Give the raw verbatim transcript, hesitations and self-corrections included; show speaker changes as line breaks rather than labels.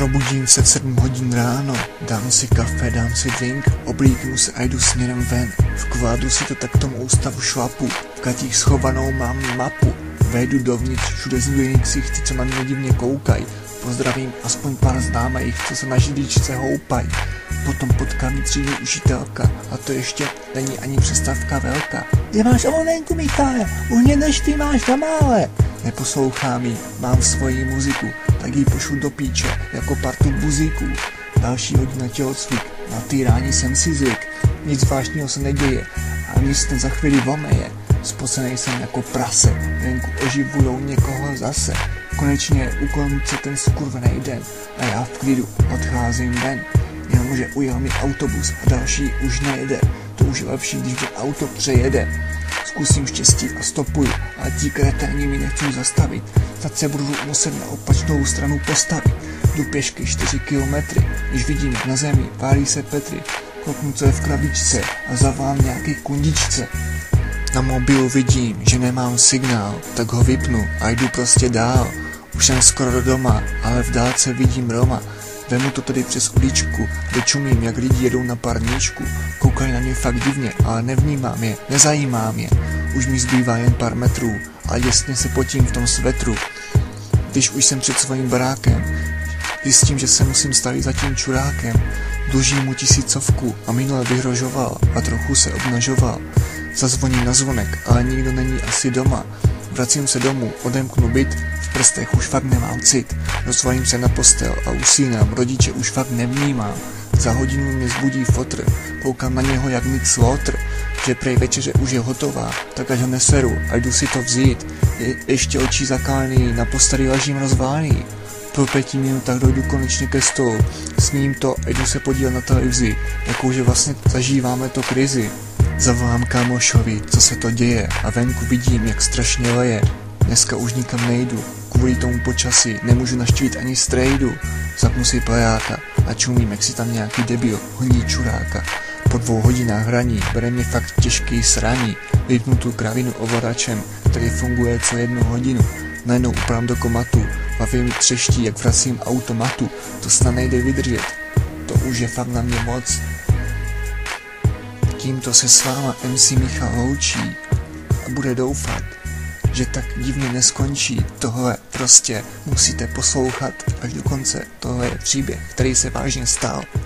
Probudím se v sedm hodin ráno, dám si kafe, dám si drink, oblíknu se a jdu směrem ven. V kvádru si to tak tomu ústavu šlapu, v katích schovanou mám mapu. Vejdu dovnitř, všude změní ksichti, co na mě divně koukaj. Pozdravím aspoň pár známých, co se na židličce houpaj. Potom potkám třídní učitelka a to ještě není ani přestávka velká. Kde máš ovolenku, Michale? Už mě neštví, máš tamále. Neposlouchám jí, mám svoji muziku, tak ji pošlu do píče, jako partu buzíků. Další hodina tělocvik, na týrání jsem si zvyk. Nic zvláštního se neděje, a nic ten za chvíli vomeje. Spocenej jsem jako prase, venku oživujou někoho zase. Konečně u konce ten skurvenej den a já v klidu odcházím ven. Jenomže ujel mi autobus a další už nejede. To už je lepší, když to auto přejede. Zkusím štěstí a stopuju, ale ti kreténi mi nechcou zastavit. Snad se budu muset na opačnou stranu postavit. Jdu pěšky čtyři kilometry, když vidím na zemi pálí se Petry. Kouknu, co je v krabičce a zavolám nějaký kundičce. Na mobilu vidím, že nemám signál, tak ho vypnu a jdu prostě dál. Už jsem skoro doma, ale v dálce vidím Roma. Vemu to tedy přes uličku, kde čumím, jak lidi jedou na parníčku. Koukají na mě fakt divně, ale nevnímám je, nezajímám je. Už mi zbývá jen pár metrů, ale jasně se potím v tom svetru. Když už jsem před svým barákem, zjistím, že se musím stavit za tím čurákem. Dlužím mu tisícovku a minule vyhrožoval a trochu se obnažoval. Zazvoní na zvonek, ale nikdo není asi doma. Vracím se domů, odemknu byt, v prstech už fakt nemám cit. Rozvalím se na postel a usínám, rodiče už fakt nevnímám. Za hodinu mě zbudí fotr, koukám na něho jak Nick Slaughter, že prej večeře už je hotová, tak ať ho neseru a jdu si to vzít. Je, ještě očí zakálený, na posteli ležím rozválený. Po pěti minutách dojdu konečně ke stolu, sním to a jdu se podívat na televizi, jakože vlastně zažíváme to krizi. Zavolám kámošovi, co se to děje a venku vidím, jak strašně leje. Dneska už nikam nejdu, kvůli tomu počasí nemůžu naštívit ani strejdu. Zapnu si plejáka a čumím, jak si tam nějaký debil honí čuráka. Po dvou hodinách hraní bere mě fakt těžký sraní. Vypnu tu kravinu ovladačem, který funguje co jednu hodinu. Najednou uprám do komatu, hlavě mi třeští, jak vracím automatu. To snad nejde vydržet, to už je fakt na mě moc. Tímto se s váma em cé Michal loučí a bude doufat, že tak divně neskončí. Tohle prostě musíte poslouchat až do konce. Tohle je příběh, který se vážně stal.